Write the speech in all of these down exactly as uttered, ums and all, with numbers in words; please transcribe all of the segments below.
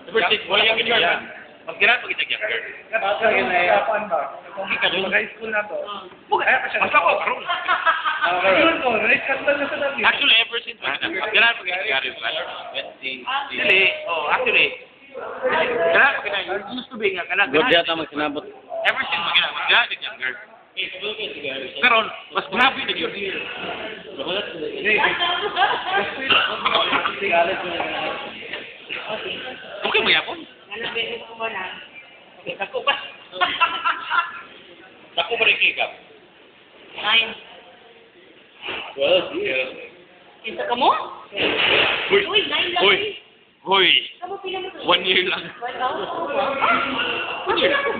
Ever since wala yung ganyan. Magkira pag itag younger. Basta yun ay apan ba? Kung high school na to. Basta ko, karoon. Yun ko, na-skandal na sa dami. Actually, ever since magkira pag itag younger. twenty. Dili, oh, actually. Kaya pag itag younger, used to be nga. Good yata magsinabot. Ever since magkira, magkira itag younger. Karon, mas grabe na yun. Okay mo yapon? Ako ba? Ako ba rin kikap? Nine. Well, yeah. Isa ka mo? Uy! Uy, nine lang. Uy! Uy! Kamu pila mo? One year lang. One hour? One year lang.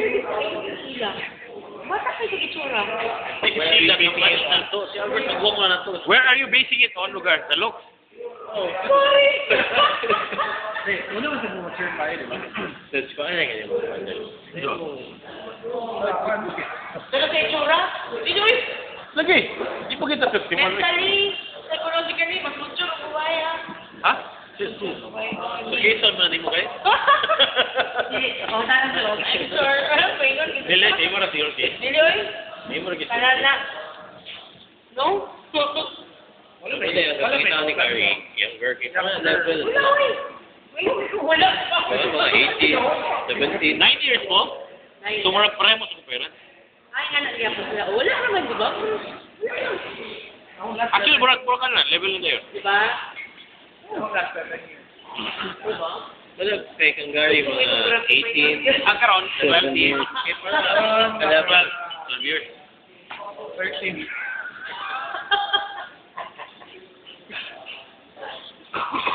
Bata kayo sa itsura. Where are you basing it on, lugar? The looks? Sorry! Una ba sa mga mature tayo, di ba? That's fine. I Pero sa itsura? Sinoy? Lagi! Di pa kita fifty mo. Mentally, psychologically, mas mature ang buhay ha. Ha? Location man mo guys. Oh, sana sa loob. I'm sure. Paingon. Dili, di mo na tiyor ki. Dili, oy? Di mo na gis. Para na. No? Wala ba yung kita ni Carrie? Younger kita na level. Wala, oy. Wala pa. Wala mga eighteen, seventeen. Nine years mo? So, marag pareho mo sa parents? Ay, nga na po sila. Wala naman, di ba? Actually, murag murag ka na. Level na yun. Di ba? Ako last seven years. Di ba? Wala kay Kangari mga eighteen, Ang karon, seventeen. twelve years. thirteen.